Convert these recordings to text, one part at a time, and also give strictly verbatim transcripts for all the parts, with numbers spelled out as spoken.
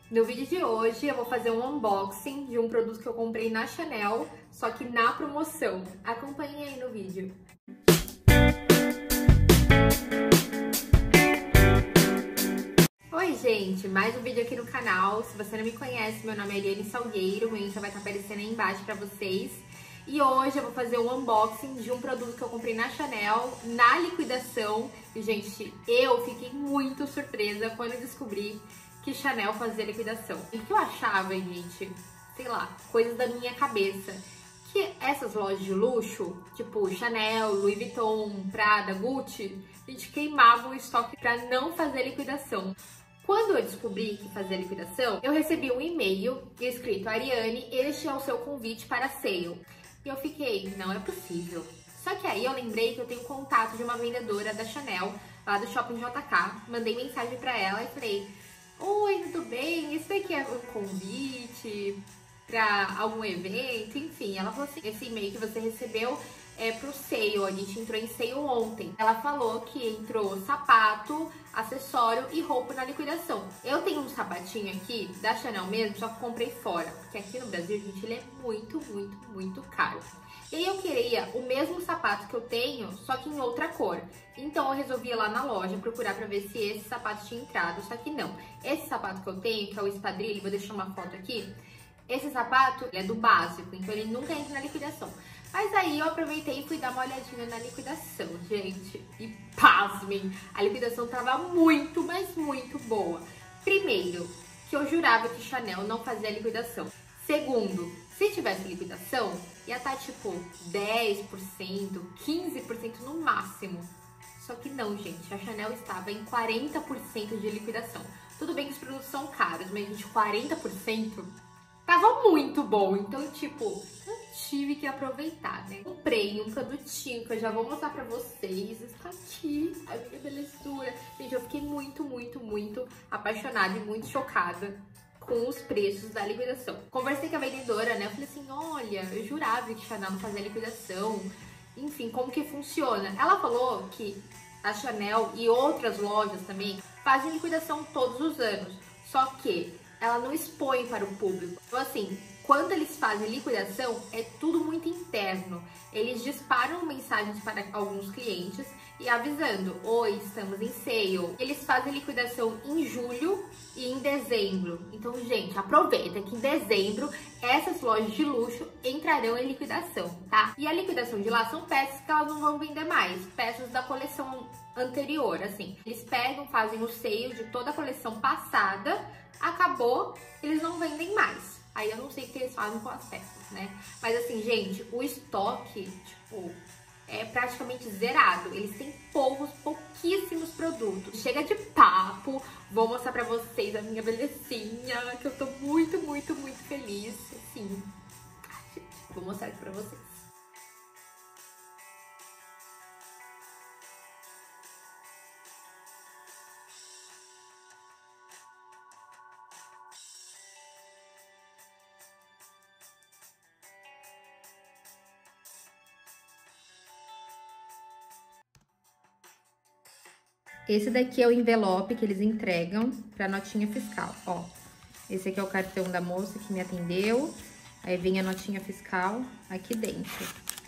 No vídeo de hoje eu vou fazer um unboxing de um produto que eu comprei na Chanel, só que na promoção. Acompanhe aí no vídeo. Oi gente, mais um vídeo aqui no canal. Se você não me conhece, meu nome é Ariane Salgueiro, meu Insta vai estar aparecendo aí embaixo pra vocês. E hoje eu vou fazer um unboxing de um produto que eu comprei na Chanel, na liquidação. E gente, eu fiquei muito surpresa quando eu descobri que Chanel fazia liquidação. E o que eu achava, gente, sei lá, coisas da minha cabeça, que essas lojas de luxo, tipo Chanel, Louis Vuitton, Prada, Gucci, a gente queimava o estoque pra não fazer liquidação. Quando eu descobri que fazia liquidação, eu recebi um e-mail escrito: Ariane, este é o seu convite para sale. E eu fiquei, não é possível. Só que aí eu lembrei que eu tenho contato de uma vendedora da Chanel, lá do Shopping J K. Mandei mensagem pra ela e falei: oi, tudo bem? Isso daqui é um convite pra algum evento? Enfim, ela falou assim: esse e-mail que você recebeu é pro sale, a gente entrou em sale ontem. Ela falou que entrou sapato, acessório e roupa na liquidação. Eu tenho um sapatinho aqui, da Chanel mesmo, só que comprei fora, porque aqui no Brasil, gente, ele é muito, muito, muito caro. E aí eu queria o mesmo sapato que eu tenho, só que em outra cor. Então eu resolvi ir lá na loja procurar pra ver se esse sapato tinha entrado, só que não. Esse sapato que eu tenho, que é o espadrilho, vou deixar uma foto aqui, esse sapato ele é do básico, então ele nunca entra na liquidação. Mas aí eu aproveitei e fui dar uma olhadinha na liquidação, gente. E pasmem, a liquidação tava muito, mas muito boa. Primeiro, que eu jurava que Chanel não fazia liquidação. Segundo, se tivesse liquidação, ia estar tipo dez por cento, quinze por cento no máximo. Só que não, gente, a Chanel estava em quarenta por cento de liquidação. Tudo bem que os produtos são caros, mas, gente, quarenta por cento tava muito bom. Então, tipo, eu tive que aproveitar, né? Comprei um produtinho que eu já vou mostrar pra vocês. Está aqui, a minha belezura. Gente, eu fiquei muito, muito, muito apaixonada e muito chocada com os preços da liquidação. Conversei com a vendedora, né? Eu falei assim: olha, eu jurava que Chanel não fazia liquidação. Enfim, como que funciona? Ela falou que a Chanel e outras lojas também fazem liquidação todos os anos. Só que ela não expõe para o público. Então, assim, quando eles fazem liquidação, é tudo muito interno. Eles disparam mensagens para alguns clientes e avisando: oi, estamos em sale. Eles fazem liquidação em julho e em dezembro. Então, gente, aproveita que em dezembro essas lojas de luxo entrarão em liquidação, tá? E a liquidação de lá são peças que elas não vão vender mais, peças da coleção anterior, assim. Eles pegam, fazem o sale de toda a coleção passada, acabou, eles não vendem mais. Aí eu não sei o que eles fazem com as peças, né? Mas assim, gente, o estoque, tipo, é praticamente zerado. Eles têm poucos, pouquíssimos produtos. Chega de papo, vou mostrar pra vocês a minha belezinha, que eu tô muito, muito, muito feliz. Assim, vou mostrar aqui pra vocês. Esse daqui é o envelope que eles entregam pra notinha fiscal, ó. Esse aqui é o cartão da moça que me atendeu. Aí vem a notinha fiscal aqui dentro.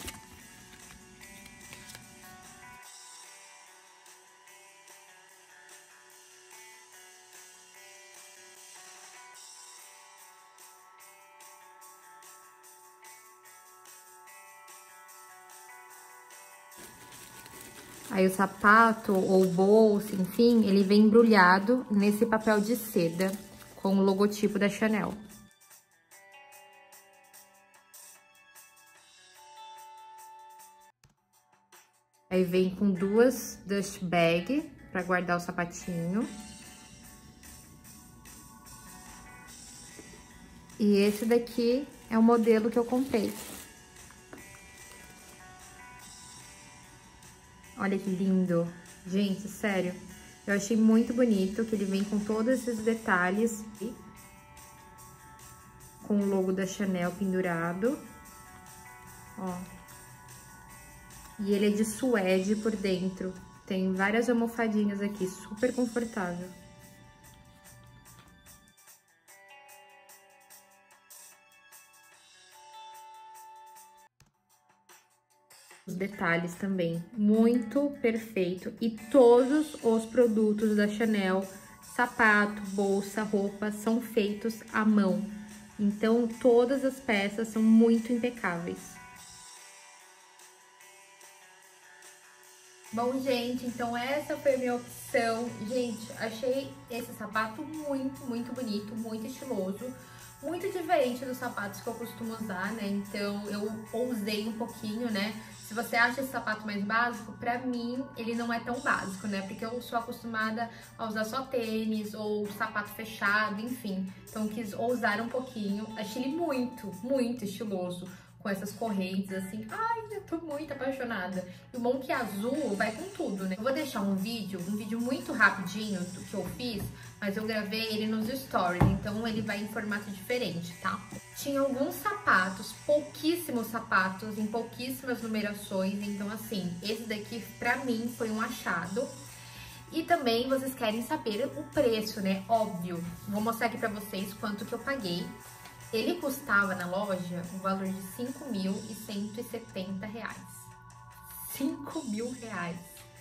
Aí o sapato ou bolsa, enfim, ele vem embrulhado nesse papel de seda com o logotipo da Chanel. Aí vem com duas dust bag para guardar o sapatinho. E esse daqui é o modelo que eu comprei. Olha que lindo. Gente, sério, eu achei muito bonito que ele vem com todos esses detalhes. Com o logo da Chanel pendurado. Ó. E ele é de suede por dentro. Tem várias almofadinhas aqui, super confortável. Os detalhes também, muito perfeito. E todos os produtos da Chanel, sapato, bolsa, roupa, são feitos à mão. Então, todas as peças são muito impecáveis. Bom, gente, então essa foi a minha opção. Gente, achei esse sapato muito, muito bonito, muito estiloso. Muito diferente dos sapatos que eu costumo usar, né? Então, eu ousei um pouquinho, né? Se você acha esse sapato mais básico, pra mim, ele não é tão básico, né? Porque eu sou acostumada a usar só tênis ou sapato fechado, enfim. Então, eu quis ousar um pouquinho. Achei ele muito, muito estiloso, com essas correntes, assim. Ai, eu tô muito apaixonada. E o bom que azul vai com tudo, né? Eu vou deixar um vídeo, um vídeo muito rapidinho do que eu fiz, mas eu gravei ele nos stories, então ele vai em formato diferente, tá? Tinha alguns sapatos, pouquíssimos sapatos, em pouquíssimas numerações, então assim, esse daqui pra mim foi um achado. E também vocês querem saber o preço, né? Óbvio. Vou mostrar aqui pra vocês quanto que eu paguei. Ele custava na loja o valor de cinco mil cento e setenta reais. cinco mil reais.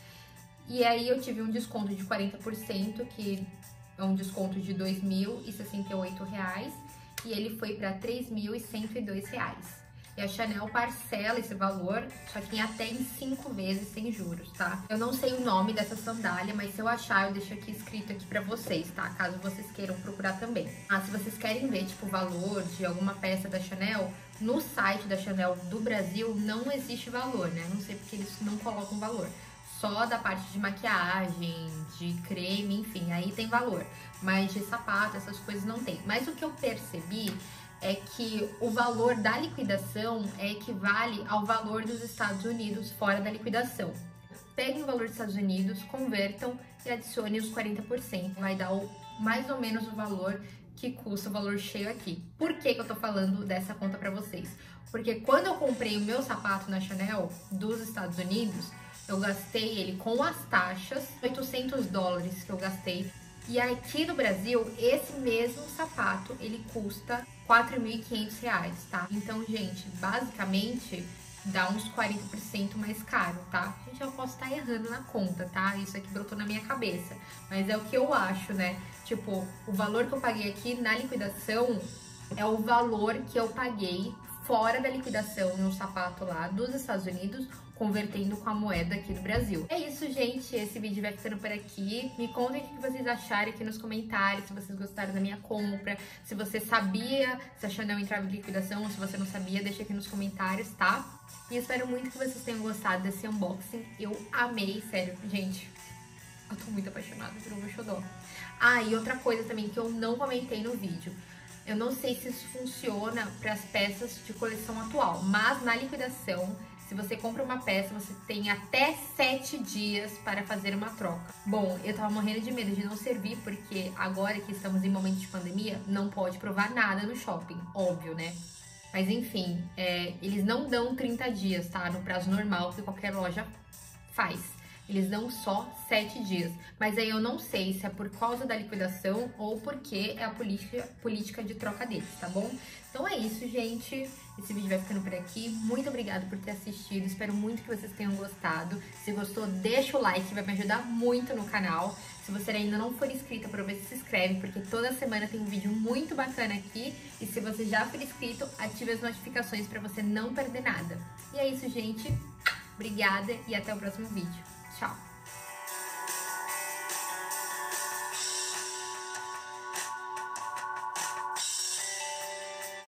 E aí eu tive um desconto de quarenta por cento, que é um desconto de dois mil e sessenta e oito reais. E ele foi para três mil e cento e dois reais. E a Chanel parcela esse valor, só que em até em cinco vezes sem juros, tá? Eu não sei o nome dessa sandália, mas se eu achar, eu deixo aqui escrito aqui pra vocês, tá? Caso vocês queiram procurar também. Ah, se vocês querem ver, tipo, o valor de alguma peça da Chanel, no site da Chanel do Brasil não existe valor, né? Não sei porque eles não colocam valor. Só da parte de maquiagem, de creme, enfim, aí tem valor. Mas de sapato, essas coisas não tem. Mas o que eu percebi é que o valor da liquidação é equivale ao valor dos Estados Unidos fora da liquidação. Peguem o valor dos Estados Unidos, convertam e adicione os quarenta por cento. Vai dar o, mais ou menos o valor que custa o valor cheio aqui. Por que que eu tô falando dessa conta pra vocês? Porque quando eu comprei o meu sapato na Chanel dos Estados Unidos, eu gastei ele com as taxas, oitocentos dólares que eu gastei. E aqui no Brasil, esse mesmo sapato, ele custa quatro mil e quinhentos reais, tá? Então, gente, basicamente, dá uns quarenta por cento mais caro, tá? Gente, eu posso estar errando na conta, tá? Isso aqui brotou na minha cabeça. Mas é o que eu acho, né? Tipo, o valor que eu paguei aqui na liquidação é o valor que eu paguei fora da liquidação no sapato lá dos Estados Unidos, convertendo com a moeda aqui do Brasil. É isso, gente. Esse vídeo vai ficando por aqui. Me contem o que vocês acharam aqui nos comentários, se vocês gostaram da minha compra, se você sabia se a Chanel entrava em liquidação ou se você não sabia, deixa aqui nos comentários, tá? E eu espero muito que vocês tenham gostado desse unboxing. Eu amei, sério, gente. Eu tô muito apaixonada por um xodó. Ah, e outra coisa também que eu não comentei no vídeo. Eu não sei se isso funciona para as peças de coleção atual, mas na liquidação, se você compra uma peça, você tem até sete dias para fazer uma troca. Bom, eu tava morrendo de medo de não servir, porque agora que estamos em momento de pandemia, não pode provar nada no shopping, óbvio, né? Mas enfim, é, eles não dão trinta dias, tá? No prazo normal que qualquer loja faz. Eles dão só sete dias. Mas aí eu não sei se é por causa da liquidação ou porque é a política, política de troca deles, tá bom? Então é isso, gente. Esse vídeo vai ficando por aqui. Muito obrigada por ter assistido. Espero muito que vocês tenham gostado. Se gostou, deixa o like, vai me ajudar muito no canal. Se você ainda não for inscrita, aproveita e se inscreve, porque toda semana tem um vídeo muito bacana aqui. E se você já for inscrito, ative as notificações para você não perder nada. E é isso, gente. Obrigada e até o próximo vídeo. Tchau!